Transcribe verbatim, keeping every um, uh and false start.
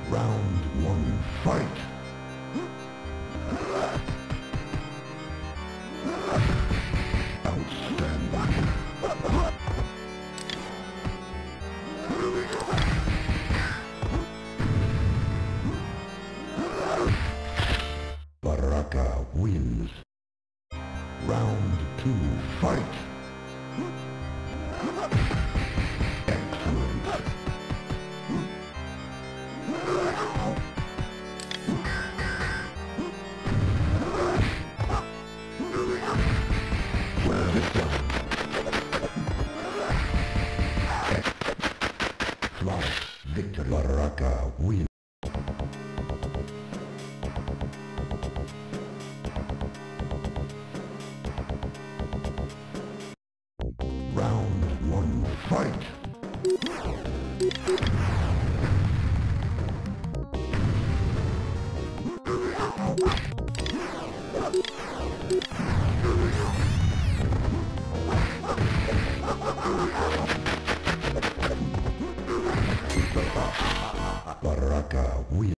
Round one, fight! Outstanding. Baraka wins. Round two, fight! Excellent. Flawless victory. Baraka wins. Round one, fight! Baraka wins.